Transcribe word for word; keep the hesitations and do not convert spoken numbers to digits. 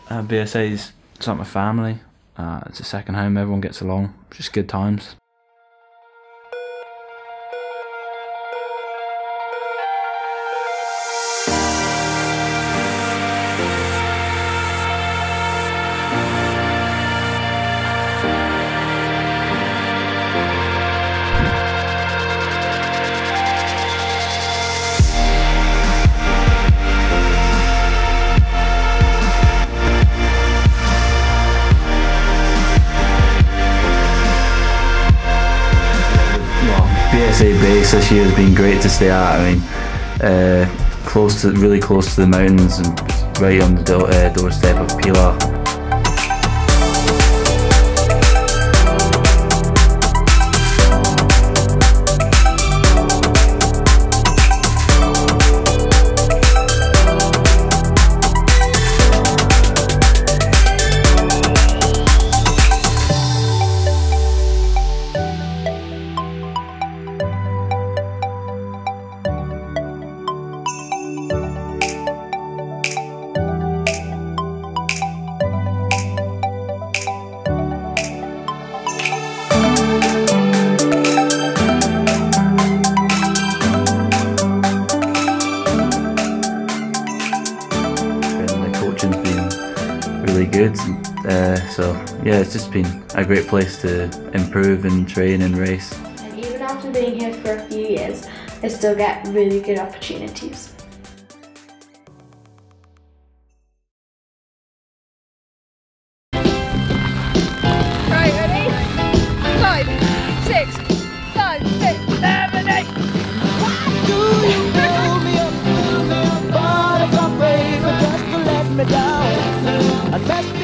Uh, B S A is it's like my family. Uh, it's a second home. Everyone gets along. Just good times. B S A base this year has been great to stay at. I mean, uh, close to, really close to the mountains and right on the do uh, doorstep of Pila. Coaching's been really good, uh, so yeah, it's just been a great place to improve and train and race. And even after being here for a few years, I still get really good opportunities. Right, ready? Five, six, five, six, seven, eight. Why do you pull me up, pull me up, but I'm afraid just to let me down? And let me